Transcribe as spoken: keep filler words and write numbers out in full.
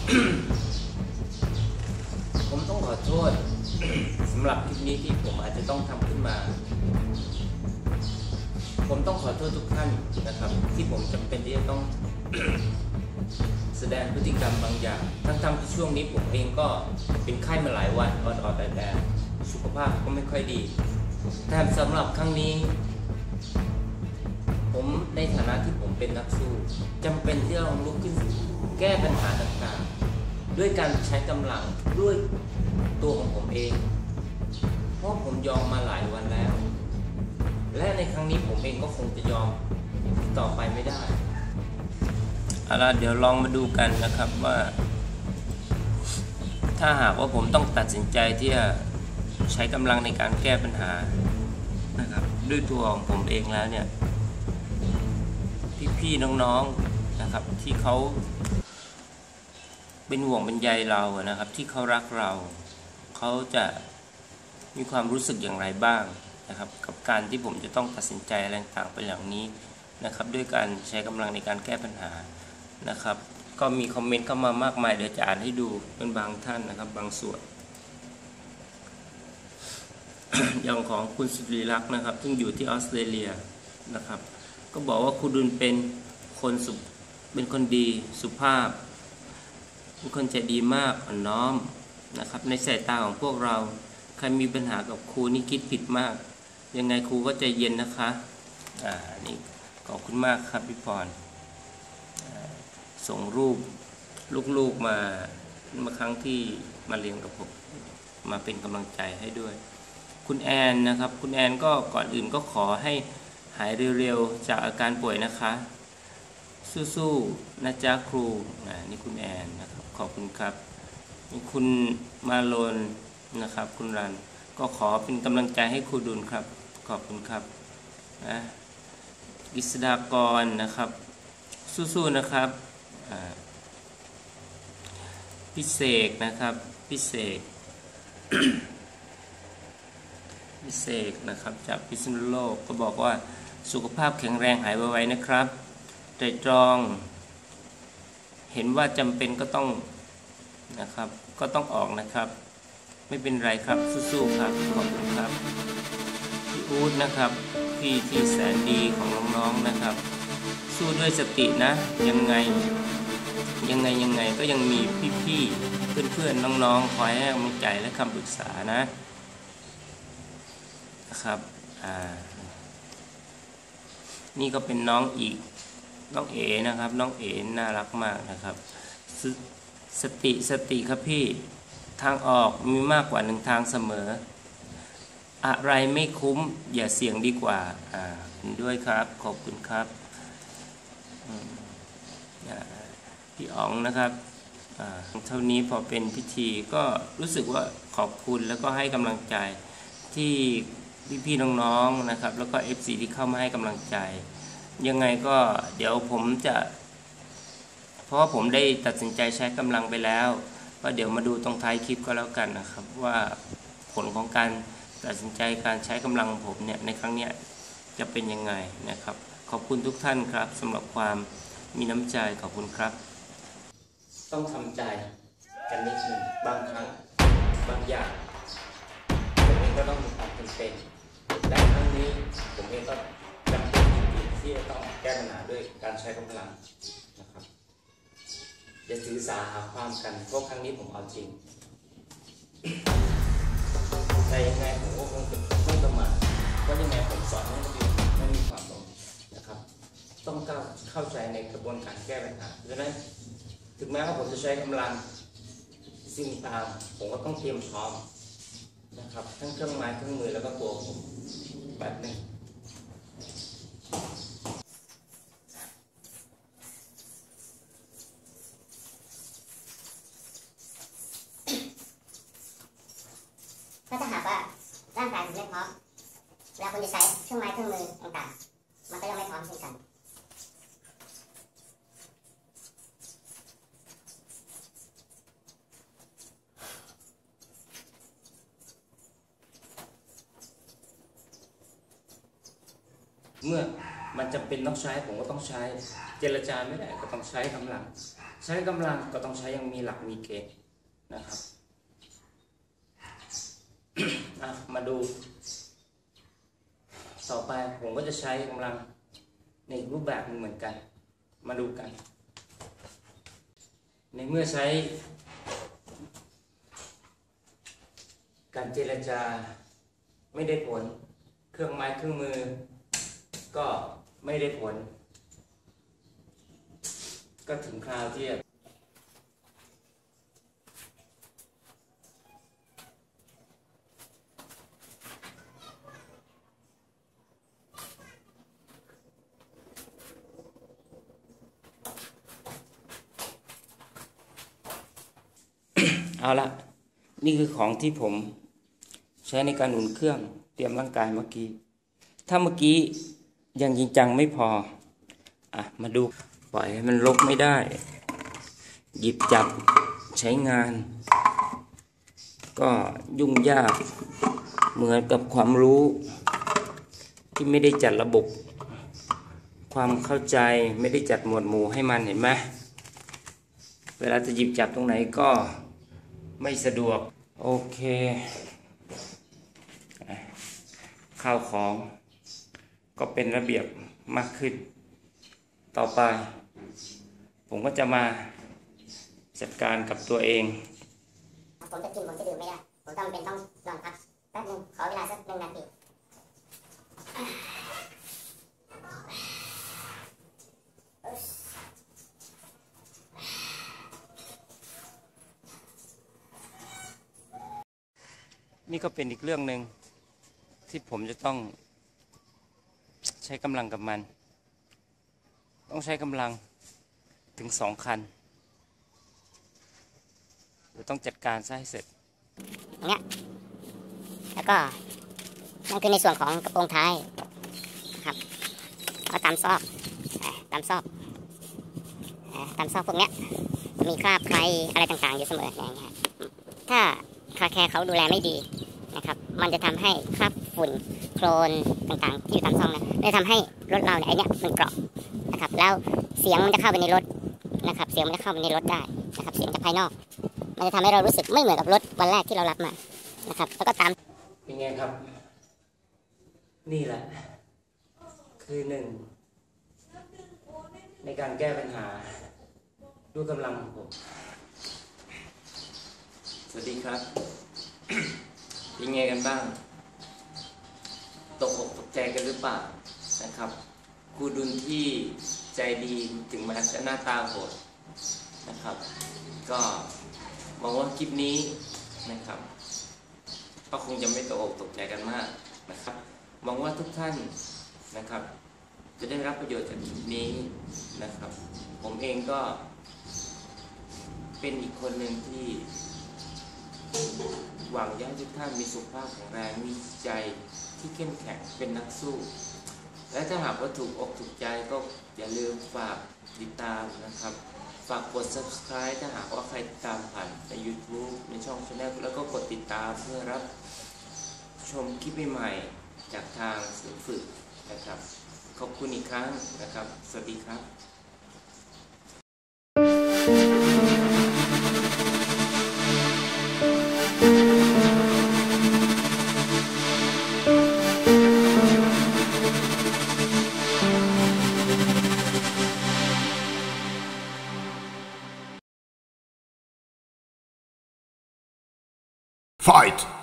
ผมต้องขอโทษสำหรับคลิปนี้ที่ผมอาจจะต้องทำขึ้นมาผมต้องขอโทษทุกท่านนะครับที่ผมจำเป็นที่จะต้อง แสดงพฤติกรรมบางอย่างทั้งๆที่ช่วงนี้ผมเองก็เป็นไข้มาหลายวันอ่อนๆแดดๆสุขภาพก็ไม่ค่อยดีแต่สำหรับครั้งนี้ผมในฐานะที่ผมเป็นนักสู้จำเป็นที่จะต้องลุกขึ้นแก้ปัญหาต่างๆด้วยการใช้กำลังด้วยตัวของผมเองเพราะผมยอมมาหลายวันแล้วและในครั้งนี้ผมเองก็คงจะยอมต่อไปไม่ได้เอาล่ะเดี๋ยวลองมาดูกันนะครับว่าถ้าหากว่าผมต้องตัดสินใจที่จะใช้กำลังในการแก้ปัญหานะครับด้วยตัวของผมเองแล้วเนี่ยพี่ๆน้องๆนะครับที่เขาเป็นห่วงเป็นใยเรานะครับที่เขารักเราเขาจะมีความรู้สึกอย่างไรบ้างนะครับกับการที่ผมจะต้องตัดสินใจอะไรต่างๆไปอย่างนี้นะครับด้วยการใช้กำลังในการแก้ปัญหานะครับก็มีคอมเมนต์เข้ามามากมายเดี๋ยวจะอ่านให้ดูเป็นบางท่านนะครับบางส่วน อย่างของคุณสุริลักษณ์นะครับซึ่งอยู่ที่ออสเตรเลียนะครับก็บอกว่าครูดุลเป็นคนสุเป็นคนดีสุภาพเป็นคนใจดีมากอ่อนน้อมนะครับในสายตาของพวกเราใครมีปัญหากับครูนี่คิดผิดมากยังไงครูก็ใจเย็นนะคะอ่านี่ขอบคุณมากครับพี่พรส่งรูปลูกๆมาเมื่อครั้งที่มาเรียนกับผมมาเป็นกำลังใจให้ด้วยคุณแอนนะครับคุณแอนก็ก่อนอื่นก็ขอให้หายเร็วๆจากอาการป่วยนะคะสู้ๆนะจ๊ะครูนี่คุณแอนนะครับขอบคุณครับนี่คุณมาโลนนะครับคุณรันก็ขอเป็นกำลังใจให้ครูดุลครับขอบคุณครับนะกิษดากรนะครับสู้ๆนะครับพิเศษนะครับพิเศษ พิเศษนะครับจากพิษณุโลกก็บอกว่าสุขภาพแข็งแรงหายไวๆนะครับใจตรองเห็นว่าจำเป็นก็ต้องนะครับก็ต้องออกนะครับไม่เป็นไรครับสู้ๆครับขอบคุณครับพี่อู๊ดนะครับพี่ที่แสนดีของน้องๆนะครับสู้ด้วยสตินะยังไงยังไงยังไงก็ยังมีพี่ๆเพื่อนๆน้องๆคอยให้กำลังใจและคำปรึกษานะนะครับอ่านี่ก็เป็นน้องอีกน้องเอ๋นะครับน้องเอ๋น่ารักมากนะครับส, สติสติครับพี่ทางออกมีมากกว่าหนึ่งทางเสมออะไรไม่คุ้มอย่าเสี่ยงดีกว่าอ่าด้วยครับขอบคุณครับพี่อ๋องนะครับเท่านี้พอเป็นพิธีก็รู้สึกว่าขอบคุณแล้วก็ให้กำลังใจที่พี่ๆน้องๆนะครับแล้วก็ เอฟ ซี ที่เข้ามาให้กำลังใจยังไงก็เดี๋ยวผมจะเพราะว่าผมได้ตัดสินใจใช้กำลังไปแล้วก็เดี๋ยวมาดูตรงท้ายคลิปก็แล้วกันนะครับว่าผลของการตัดสินใจการใช้กำลังผมเนี่ยในครั้งนี้จะเป็นยังไงนะครับขอบคุณทุกท่านครับสำหรับความมีน้ำใจขอบคุณครับต้องทำใจกันนิดนึงบางครั้งบางอย่างผมเองก็ต้องมีความจำเป็นและครั้งนี้ผมเองก็จำเป็นจริงๆที่จะต้องแก้ปัญหาด้วยการใช้กำลังนะครับอย่าถือสาหาความกันเพราะครั้งนี้ผมเอาจริงแต่ยังไงผมก็คงจะไม่ประมาทเพราะยังไงผมสอนให้นักเรียนไม่มีความหลงนะครับต้องเข้าใจในกระบวนการแก้ปัญหาดังนั้นถึงแม้ว่าผมจะใช้กำลังสิ่งต่างผมก็ต้องเตรียมพร้อมนะครับทั้งเครื่องไม้เครื่องมือแล้วก็ตัวผมแบบนึงถ้าถ้าหากว่าร่างกายคุณไม่พร้อมเวลาคุณจะใช้เครื่องไม้เครื่องมือต่างๆมันก็ยังไม่พร้อมเช่นกันเมื่อมันจำเป็นต้องใช้ผมก็ต้องใช้เจรจาไม่ได้ก็ต้องใช้กำลังใช้กำลังก็ต้องใช้อย่างมีหลักมีเกณฑ์นะครับ มาดูต่อไปผมก็จะใช้กำลังในรูปแบบนึงเหมือนกันมาดูกันในเมื่อใช้การเจรจาไม่ได้ผลเครื่องไม้เครื่องมือก็ไม่ได้ผลก็ถึงคราวที่เอาละนี่คือของที่ผมใช้ในการหนุนเครื่องเตรียมร่างกายเมื่อกี้ถ้าเมื่อกี้ยังจริงจังไม่พออ่ะมาดูปล่อยให้มันลบไม่ได้หยิบจับใช้งานก็ยุ่งยากเหมือนกับความรู้ที่ไม่ได้จัดระบบความเข้าใจไม่ได้จัดหมวดหมู่ให้มันเห็นไหมเวลาจะหยิบจับตรงไหนก็ไม่สะดวกโอเคข้าวของก็เป็นระเบียบมากขึ้นต่อไปผมก็จะมาจัดการกับตัวเองผมจะกินผมจะดื่มไม่ได้ผมต้องเป็นต้องนอนพักแป๊บนึงขอเวลาสักหนึ่งนาทีนี่ก็เป็นอีกเรื่องหนึ่งที่ผมจะต้องใช้กำลังกับมันต้องใช้กำลังถึงสองคันเราต้องจัดการซะให้เสร็จอย่างเงี้ยแล้วก็นั่นคือในส่วนของกระโปรงท้ายนะครับก็ตามซอกตามซอกตามซอกพวกเนี้ยมีคราบใครอะไรต่างๆอยู่เสมออย่างเงี้ยถ้าคาแคร์เขาดูแลไม่ดีนะครับมันจะทำให้คราบฝุ่นโคลนต่างๆที่อยู่ตามซอกเนี่ยจะทำให้รถเราเนี่ยไอเนี้ยมันเกาะนะครับแล้วเสียงมันจะเข้าไปในรถนะครับเสียงมันจะเข้าไปในรถได้นะครับเสียงจากภายนอกมันจะทำให้เรารู้สึกไม่เหมือนกับรถวันแรกที่เรารับมานะครับแล้วก็ตามเป็นไงครับนี่แหละคือหนึ่งในการแก้ปัญหาด้วยกำลังของผมสวัสดีครับเป็นไงกันบ้างตกอกตกใจกันหรือเปล่านะครับครูดุลที่ใจดีถึงแม้จะหน้าตาโหดนะครับก็มองว่าคลิปนี้นะครับก็คงจะไม่ตกอกตกใจกันมากนะครับมองว่าทุกท่านนะครับจะได้รับประโยชน์จากคลิปนี้นะครับผมเองก็เป็นอีกคนหนึ่งที่หวังให้ทุกท่านมีสุขภาพแข็งแรงมีใจที่เข้มแข็งเป็นนักสู้และถ้าหากว่าถูกอกถูกใจก็อย่าลืมฝากติดตามนะครับฝากกด ซับสไครบ์ ถ้าหากว่าใครติดตามผ่านใน ยูทูบ ในช่อง Channel แล้วก็กดติดตามเพื่อรับชมคลิปใหม่ๆจากทางศูนย์ฝึกนะครับขอบคุณอีกครั้งนะครับสวัสดีครับ Fight!